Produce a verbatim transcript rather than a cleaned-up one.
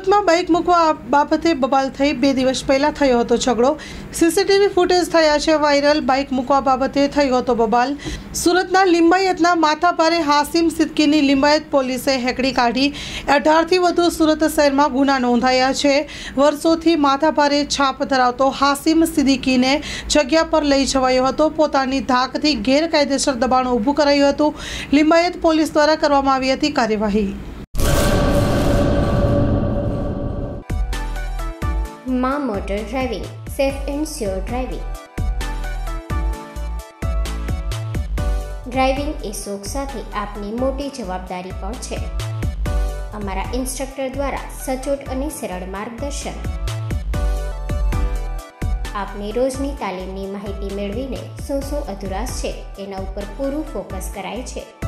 સુરતમાં બાઇક મૂકવા બાબતે બબાલ થઈ બે દિવસ પહેલા થયો હતો ઝઘડો। સીસીટીવી ફૂટેજ થયા છે વાયરલ। બાઇક મૂકવા બાબતે થયો હતો બબાલ। સુરતના લિંબાયતના માથાભારે હાસિમ સિદ્દીકીની લિંબાયત પોલીસે હેકડી કાઢી। અઢારથી વધુ સુરત શહેરમાં ગુના નોંધાયા છે। વર્ષોથી માથાભારે છાપ ધરાવતો હાસિમ સિદ્દીકીને જગ્યા પર લઈ જવાયો હતો। પોતાની ધાકથી ગેરકાયદેસર દબાણ ઊભું કરાયું હતું। લિંબાયત પોલીસ દ્વારા કરવામાં આવી હતી કાર્યવાહી। मां motor driving, safe and sure driving. Driving એ શોખ સાથે આપની મોટી જવાબદારી પણ છે। અમારા ઇન્સ્ટ્રક્ટર દ્વારા સચોટ અને સરળ માર્ગદર્શન આપની રોજની તાલીમની માહિતી મેળવીને શું શું અધુરાશ છે એના ઉપર પૂરું ફોકસ કરાય છે।